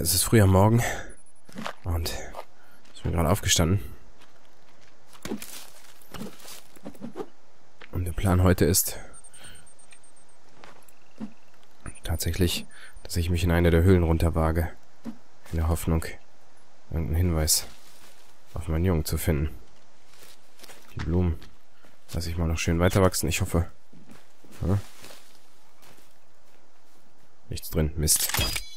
Es ist früh am Morgen und ich bin gerade aufgestanden. Und der Plan heute ist tatsächlich, dass ich mich in eine der Höhlen runterwage. In der Hoffnung, irgendeinen Hinweis auf meinen Jungen zu finden. Die Blumen lasse ich mal noch schön weiter wachsen. Ich hoffe... Ja. Nichts drin. Mist.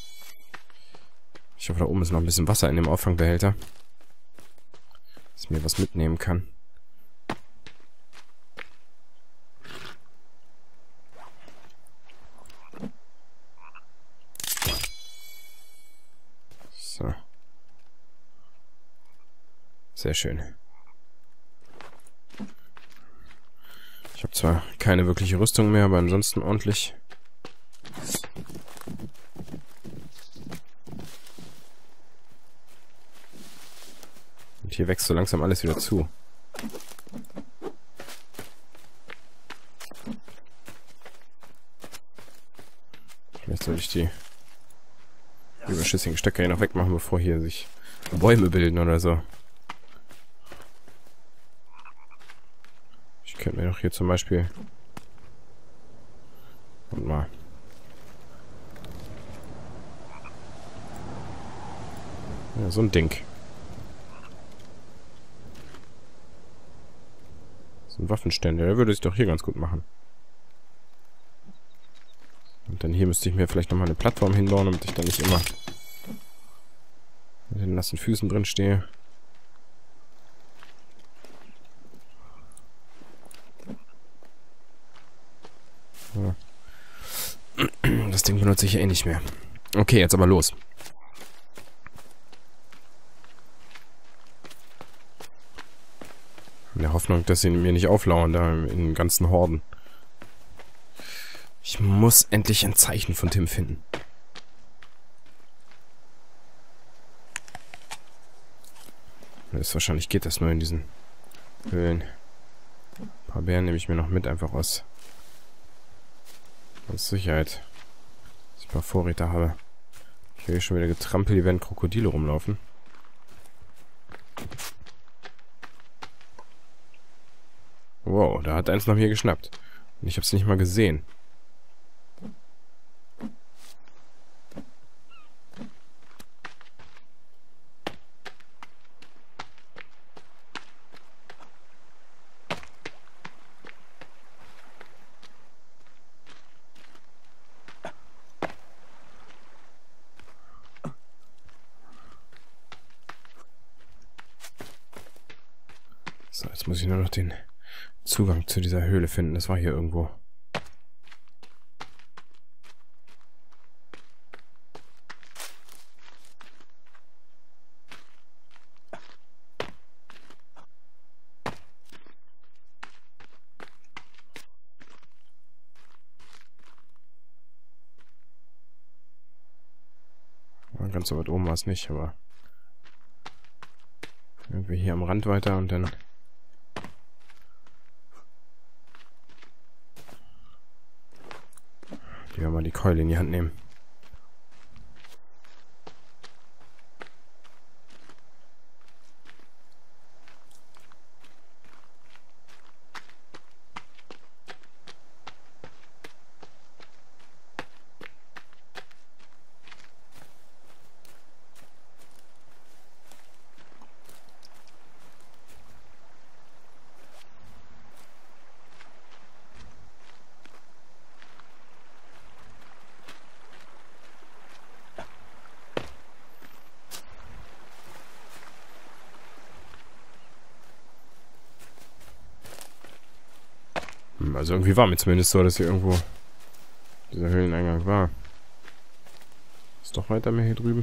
Ich hoffe, da oben ist noch ein bisschen Wasser in dem Auffangbehälter. Dass ich mir was mitnehmen kann. So. Sehr schön. Ich habe zwar keine wirkliche Rüstung mehr, aber ansonsten ordentlich. Und hier wächst so langsam alles wieder zu. Vielleicht sollte ich die überschüssigen Stöcke hier noch wegmachen, bevor hier sich Bäume bilden oder so. Ich könnte mir doch hier zum Beispiel... Und mal... Ja, so ein Ding. So ein Waffenständer, der würde sich doch hier ganz gut machen. Und dann hier müsste ich mir vielleicht nochmal eine Plattform hinbauen, damit ich dann nicht immer mit den nassen Füßen drin stehe. Ja. Das Ding benutze ich ja eh nicht mehr. Okay, jetzt aber los. In der Hoffnung, dass sie mir nicht auflauern, da in den ganzen Horden. Ich muss endlich ein Zeichen von Tim finden. Wahrscheinlich geht das nur in diesen Höhlen. Ein paar Beeren nehme ich mir noch mit, einfach aus Sicherheit. Dass ich ein paar Vorräte habe. Ich höre schon wieder getrampelt, hier werden Krokodile rumlaufen. Wow, da hat eins nach mir geschnappt. Und ich habe es nicht mal gesehen. So, jetzt muss ich nur noch den Zugang zu dieser Höhle finden. Das war hier irgendwo. Ganz so weit oben war es nicht, aber irgendwie hier am Rand weiter und dann lieber mal die Keule in die Hand nehmen. Also irgendwie war mir zumindest so, dass hier irgendwo dieser Höhleneingang war. Ist doch weiter mehr hier drüben.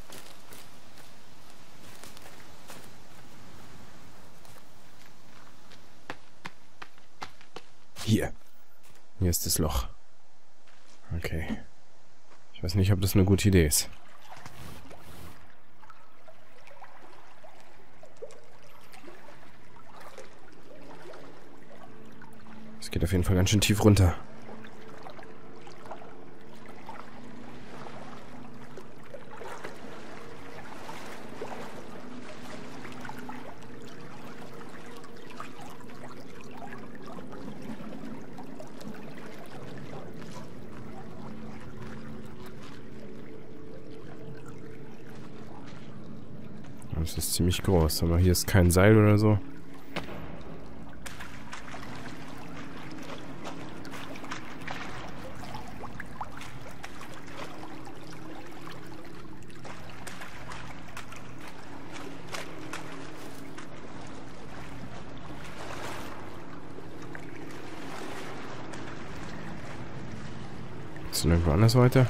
Hier. Hier ist das Loch. Okay. Ich weiß nicht, ob das eine gute Idee ist. Es geht auf jeden Fall ganz schön tief runter. Das ist ziemlich groß, aber hier ist kein Seil oder so. Ist denn irgendwo anders weiter?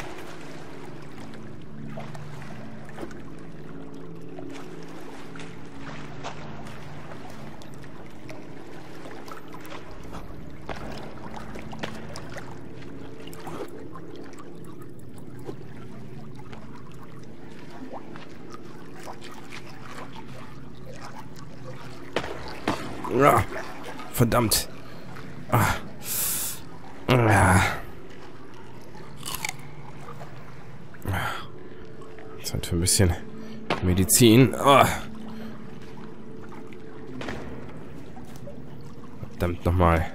Ah, verdammt. Ah. Ah. Zeit für ein bisschen Medizin. Oh. Verdammt nochmal.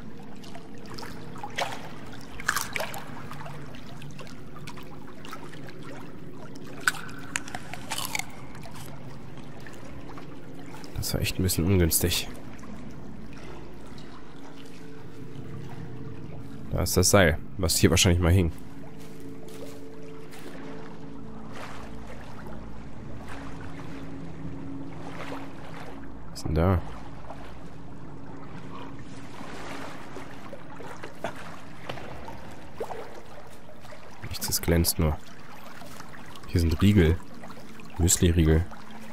Das war echt ein bisschen ungünstig. Da ist das Seil, was hier wahrscheinlich mal hing. Was ist denn da? Nichts, es glänzt nur. Hier sind Riegel. Müsli-Riegel.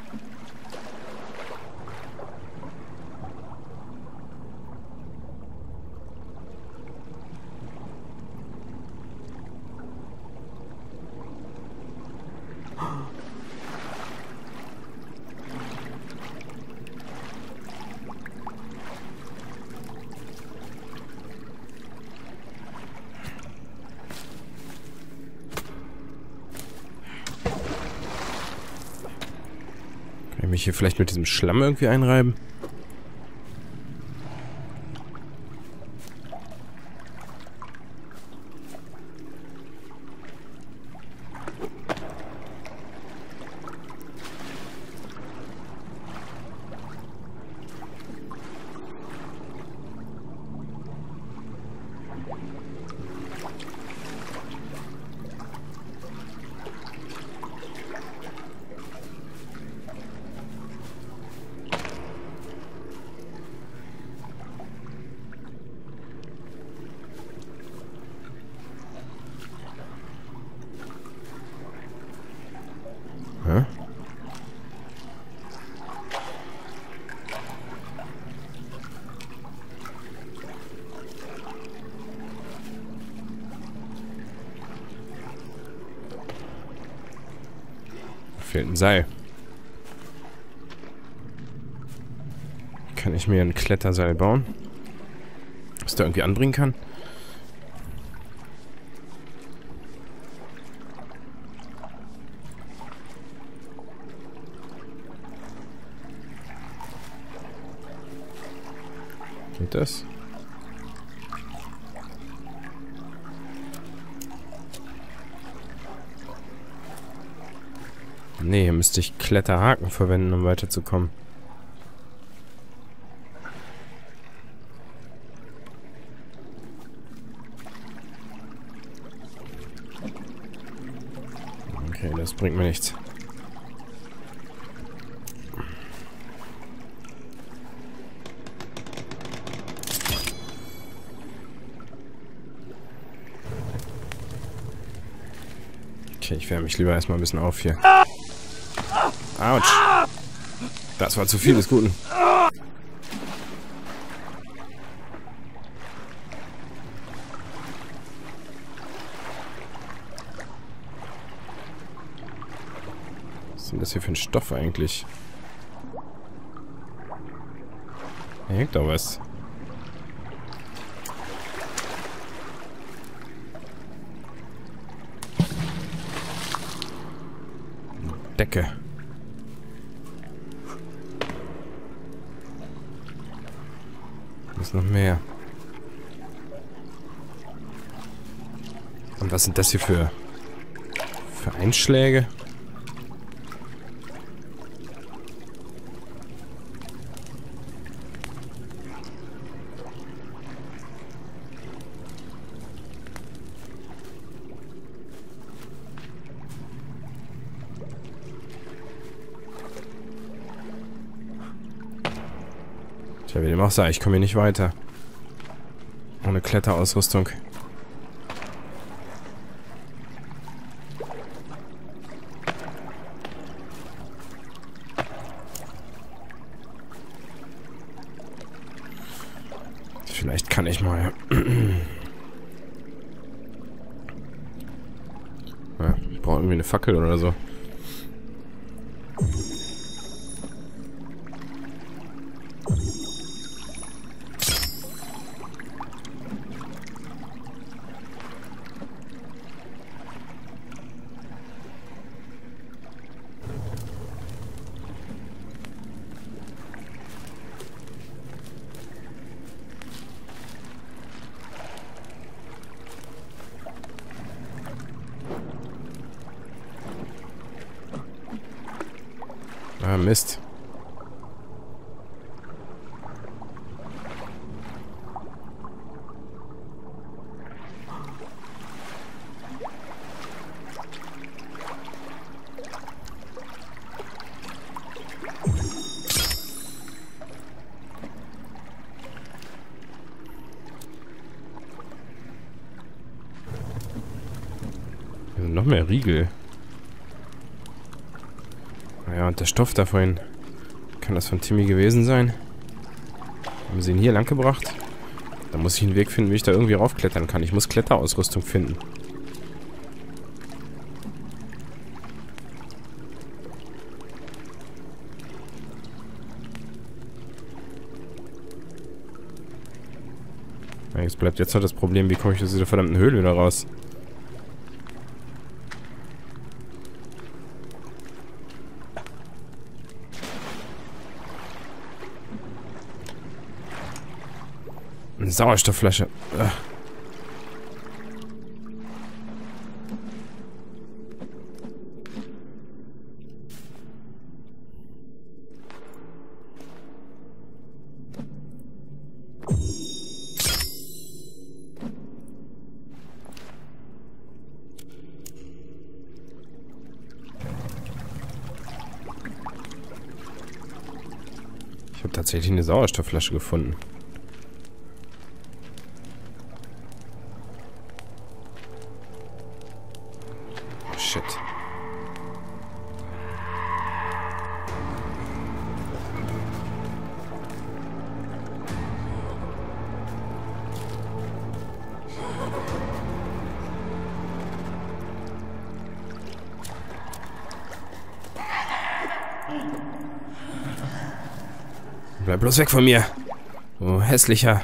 Kann ich mich hier vielleicht mit diesem Schlamm irgendwie einreiben? Hä? Fehlt ein Seil. Kann ich mir ein Kletterseil bauen? Was da irgendwie anbringen kann? Geht das? Nee, hier müsste ich Kletterhaken verwenden, um weiterzukommen. Okay, das bringt mir nichts. Okay, ich wärme mich lieber erstmal ein bisschen auf hier. Autsch. Das war zu viel des Guten. Was ist denn das hier für ein Stoff eigentlich? Hier hängt doch was. Decke. Was ist noch mehr? Und was sind das hier für Einschläge? Ja, wie dem auch sei, ich komme hier nicht weiter. Ohne Kletterausrüstung. Vielleicht kann ich mal... Ja, ich brauche irgendwie eine Fackel oder so. Ah, Mist. Hier sind noch mehr Riegel. Ja, und der Stoff da vorhin. Kann das von Timmy gewesen sein? Haben sie ihn hier lang gebracht? Da muss ich einen Weg finden, wie ich da irgendwie raufklettern kann. Ich muss Kletterausrüstung finden. Ja, jetzt bleibt jetzt noch das Problem, wie komme ich aus dieser verdammten Höhle wieder raus? Eine Sauerstoffflasche. Ugh. Ich habe tatsächlich eine Sauerstoffflasche gefunden. Shit. Bleib bloß weg von mir. Du hässlicher.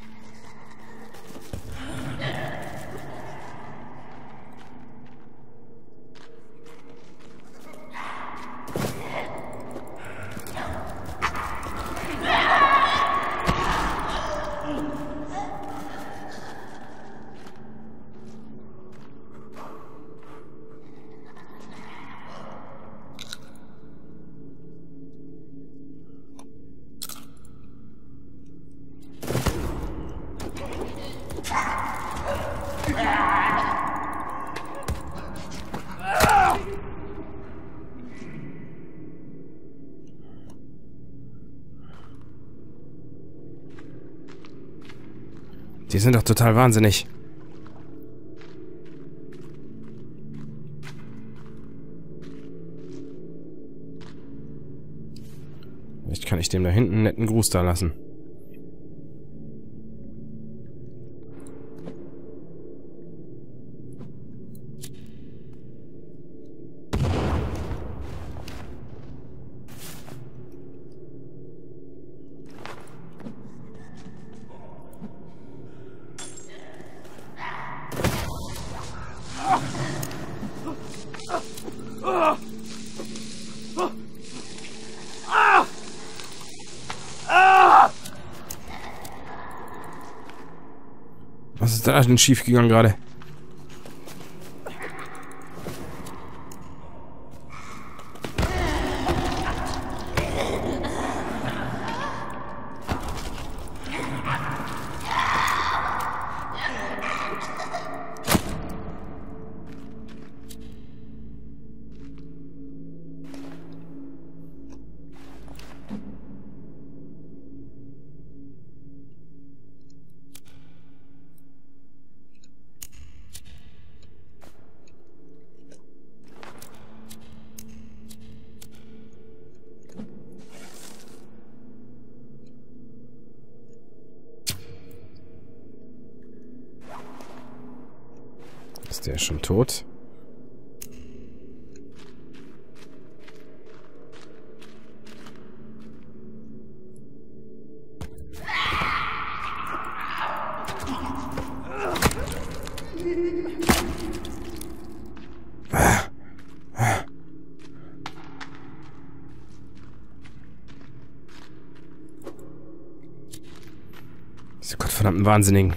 Die sind doch total wahnsinnig. Vielleicht kann ich dem da hinten einen netten Gruß da lassen. Was ist da denn schief gegangen gerade? Ist der schon tot? Diese gottverdammten Wahnsinnigen.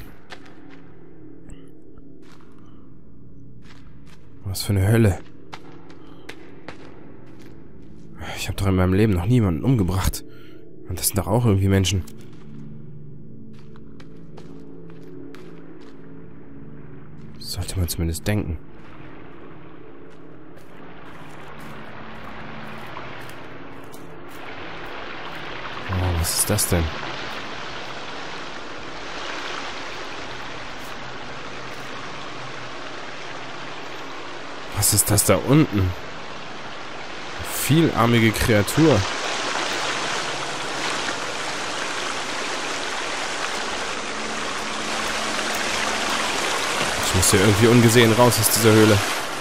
Was für eine Hölle. Ich habe doch in meinem Leben noch niemanden umgebracht. Und das sind doch auch irgendwie Menschen. Sollte man zumindest denken. Oh, was ist das denn? Was ist das da unten? Eine vielarmige Kreatur. Ich muss hier irgendwie ungesehen raus aus dieser Höhle.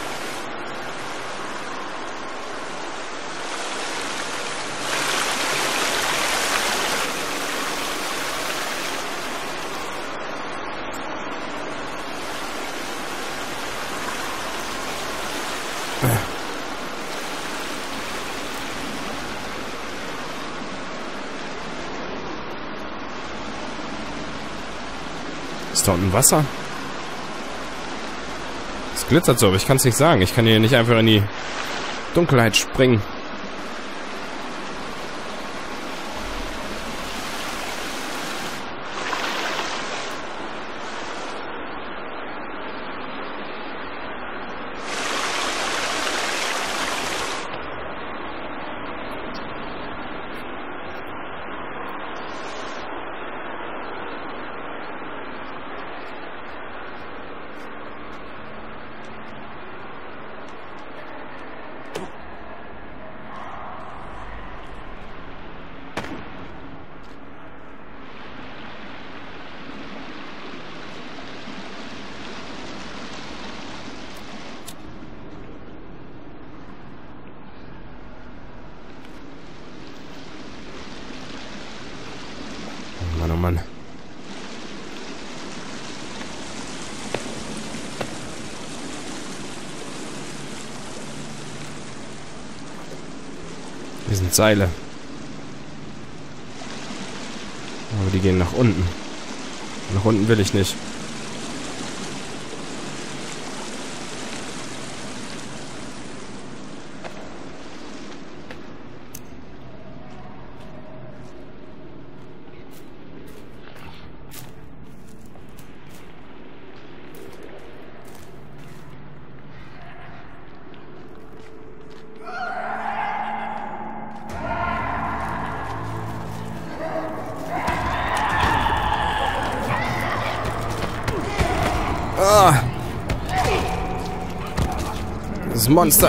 Ist da unten Wasser? Es glitzert so, aber ich kann es nicht sagen. Ich kann hier nicht einfach in die Dunkelheit springen. Mann, oh Mann. Hier sind Seile. Aber die gehen nach unten. Nach unten will ich nicht. Ah! Das Monster!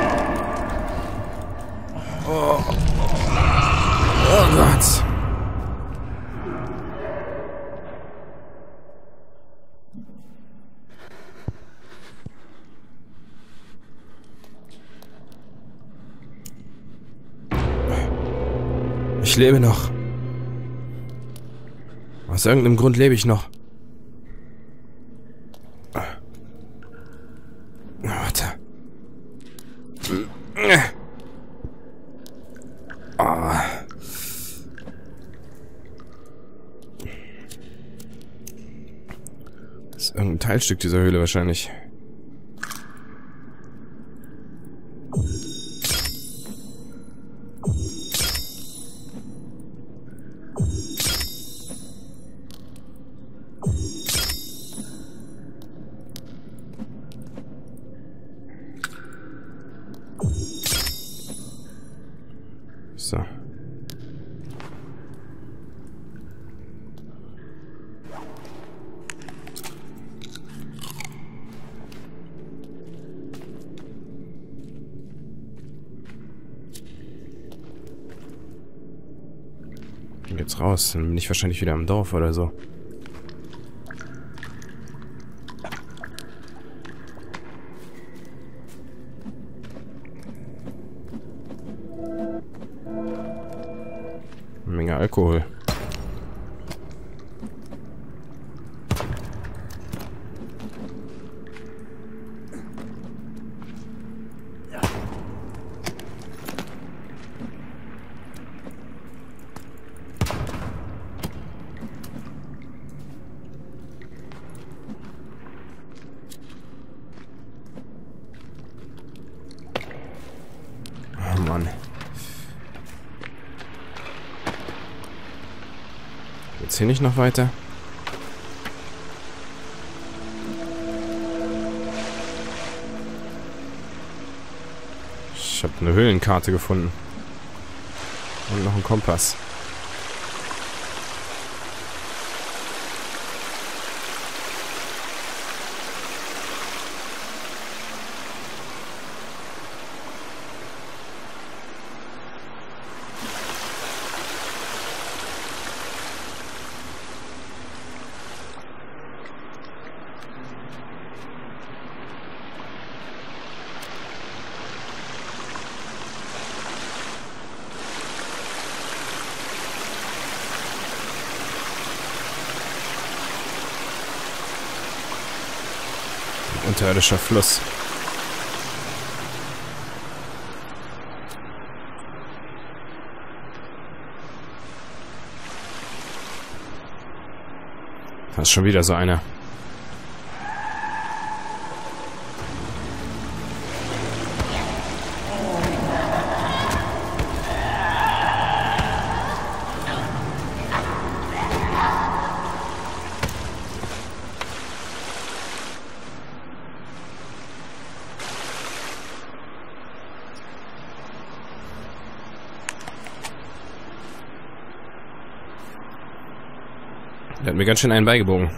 Oh. Oh Gott! Ich lebe noch. Aus irgendeinem Grund lebe ich noch. Warte. Oh. Das ist irgendein Teilstück dieser Höhle wahrscheinlich. So. Dann geht's raus. Dann bin ich wahrscheinlich wieder am Dorf oder so. Mehr Alkohol. Oh Mann. Geht's hier nicht noch weiter? Ich habe eine Höhlenkarte gefunden. Und noch einen Kompass. Unterirdischer Fluss. Das ist schon wieder so einer. Der hat mir ganz schön einen beigebogen.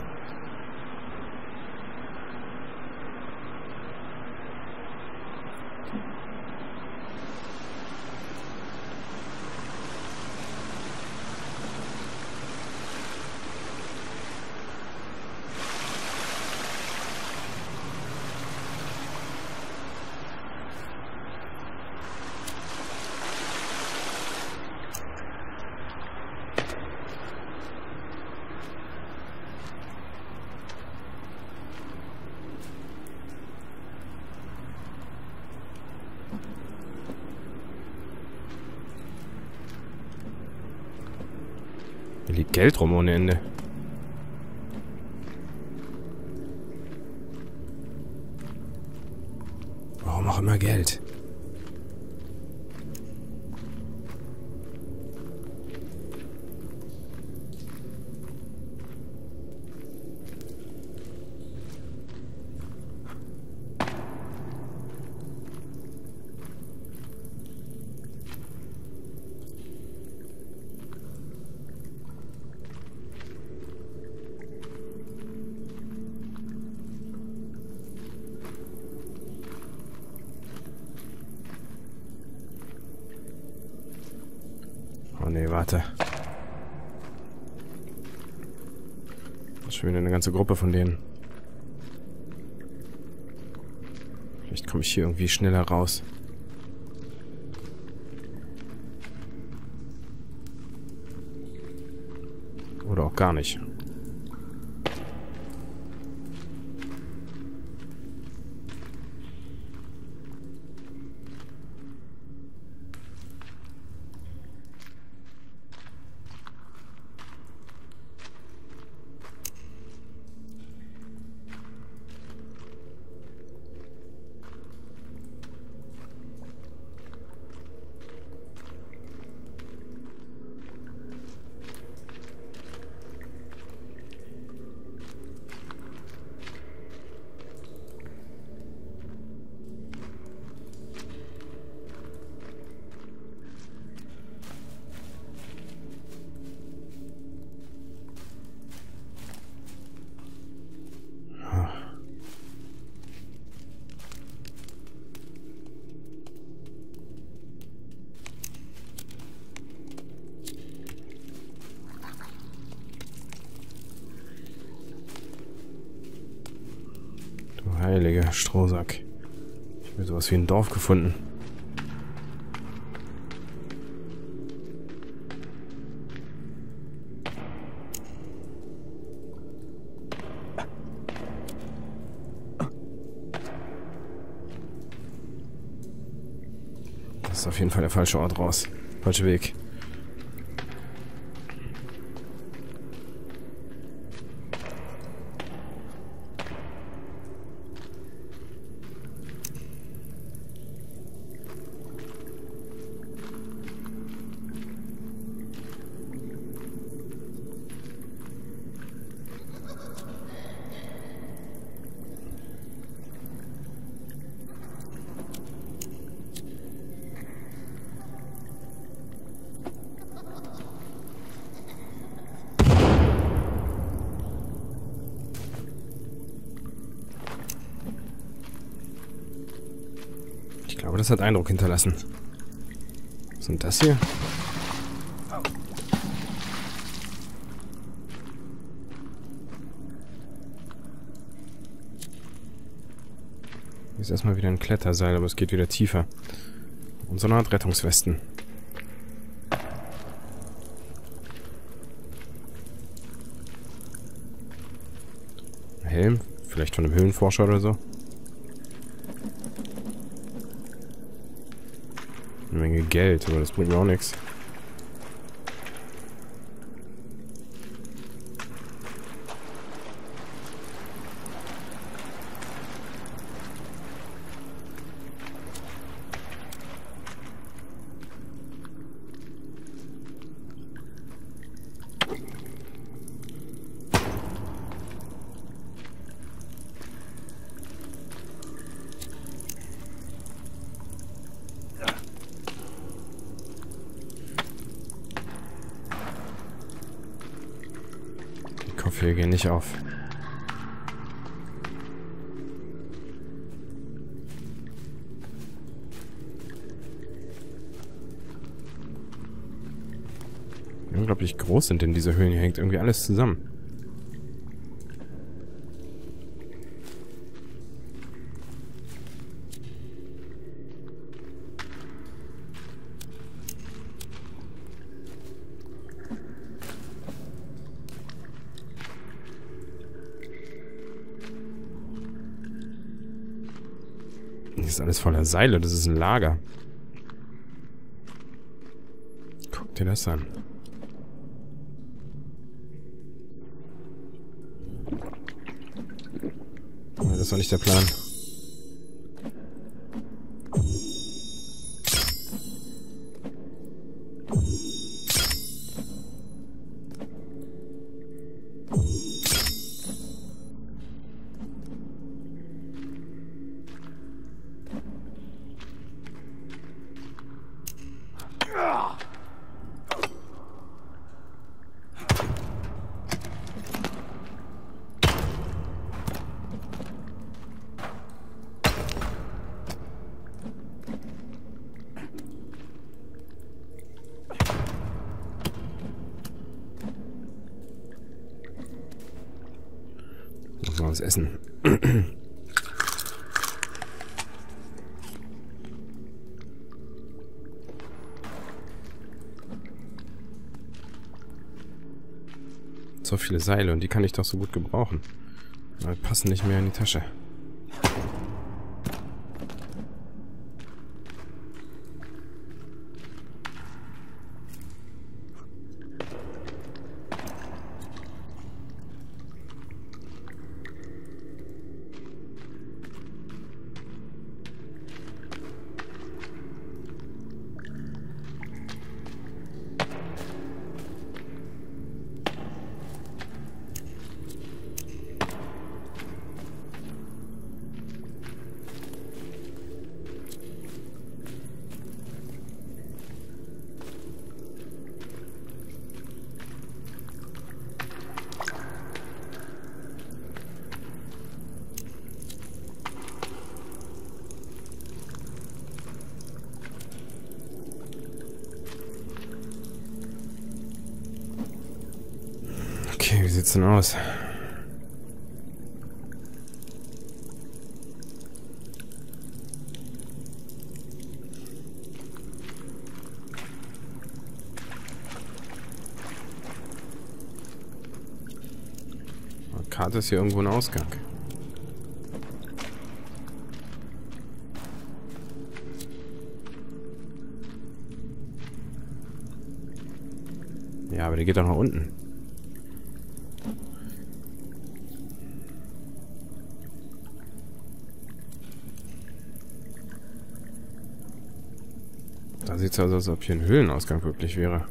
Hier liegt Geld rum ohne Ende. Warum auch immer Geld? Oh nee, warte. Das ist schon wieder eine ganze Gruppe von denen. Vielleicht komme ich hier irgendwie schneller raus. Oder auch gar nicht. Heiliger Strohsack. Ich habe sowas wie ein Dorf gefunden. Das ist auf jeden Fall der falsche Ort raus. Falscher Weg. Ich glaube, das hat Eindruck hinterlassen. Was ist denn das hier? Hier ist erstmal wieder ein Kletterseil, aber es geht wieder tiefer. Und so eine Art Rettungswesten. Helm? Vielleicht von einem Höhlenforscher oder so? Eine Menge Geld, aber das bringt mir auch nichts. Die Kopfhörer gehen nicht auf. Wie unglaublich groß sind denn diese Höhlen? Hier hängt irgendwie alles zusammen. Hier ist alles voller Seile. Das ist ein Lager. Guck dir das an. Aber das war nicht der Plan. Muss mal was essen. So viele Seile und die kann ich doch so gut gebrauchen. Aber passen nicht mehr in die Tasche. Okay, wie sieht's denn aus? Die Karte ist hier irgendwo ein Ausgang. Ja, aber der geht doch nach unten. Da sieht es also aus, als ob hier ein Höhlenausgang wirklich wäre.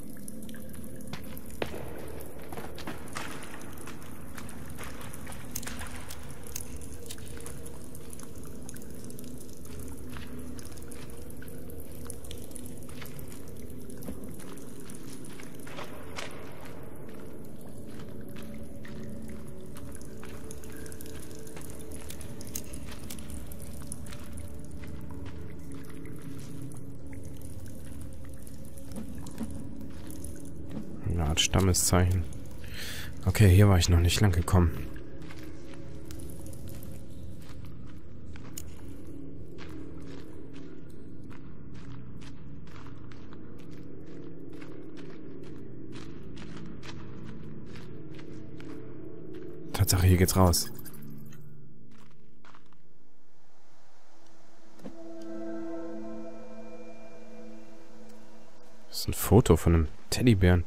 Eine Art Stammeszeichen. Okay, hier war ich noch nicht lang gekommen. Tatsache, hier geht's raus. Das ist ein Foto von einem Teddybären.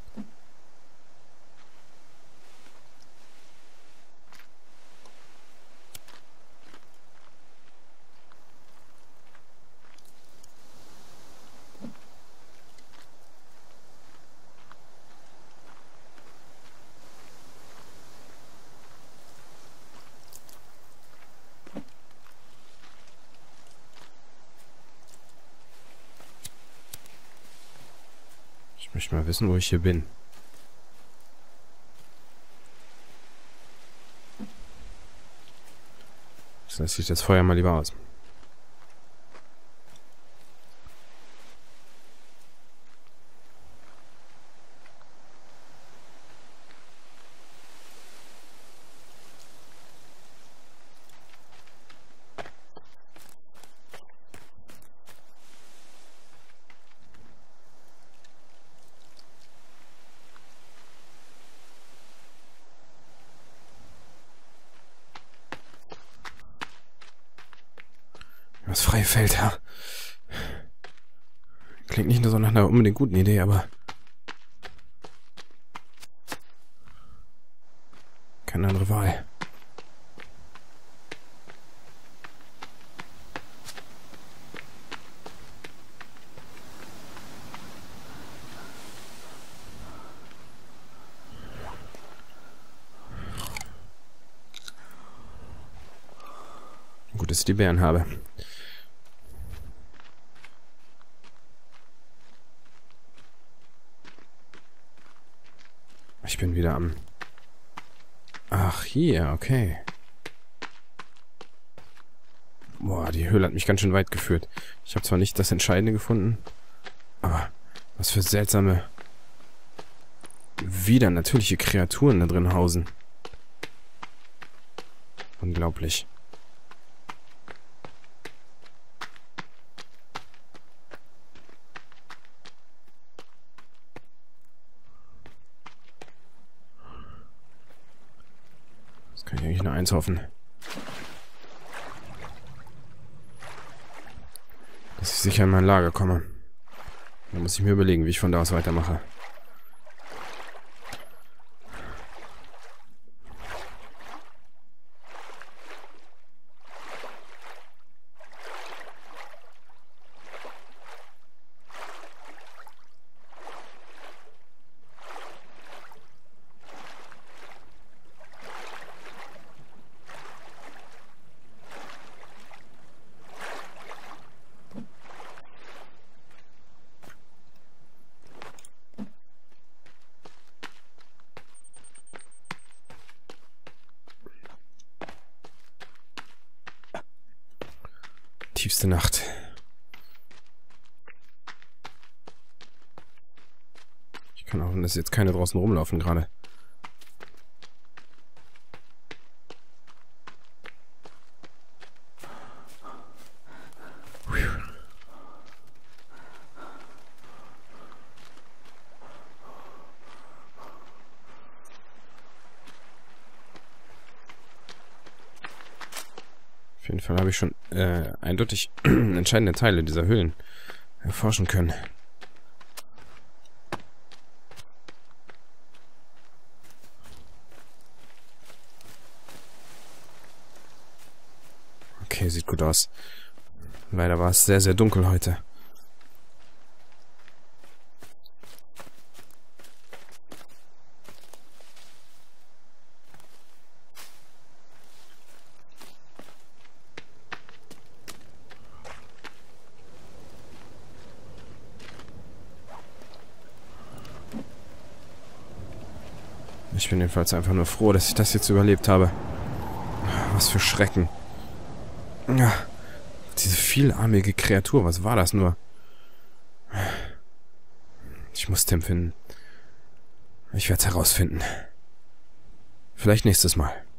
Ich möchte mal wissen, wo ich hier bin. Das lässt sich das Feuer mal lieber aus. Das freie Feld, ja. Klingt nicht nur so nach einer unbedingt guten Idee, aber... keine andere Wahl. Gut, dass ich die Bären habe. Ich bin wieder am... Ach, hier, okay. Boah, die Höhle hat mich ganz schön weit geführt. Ich habe zwar nicht das Entscheidende gefunden, aber was für seltsame, wieder natürliche Kreaturen da drin hausen. Unglaublich. Kann ich eigentlich nur eins hoffen. Dass ich sicher in mein Lager komme. Dann muss ich mir überlegen, wie ich von da aus weitermache. Tiefste Nacht. Ich kann hoffen, dass jetzt keine draußen rumlaufen gerade. Auf jeden Fall habe ich schon eindeutig entscheidende Teile dieser Höhlen erforschen können. Okay, sieht gut aus. Leider war es sehr, sehr dunkel heute. Ich bin jedenfalls einfach nur froh, dass ich das jetzt überlebt habe. Was für Schrecken. Ja, diese vielarmige Kreatur, was war das nur? Ich muss Tim finden. Ich werde es herausfinden. Vielleicht nächstes Mal.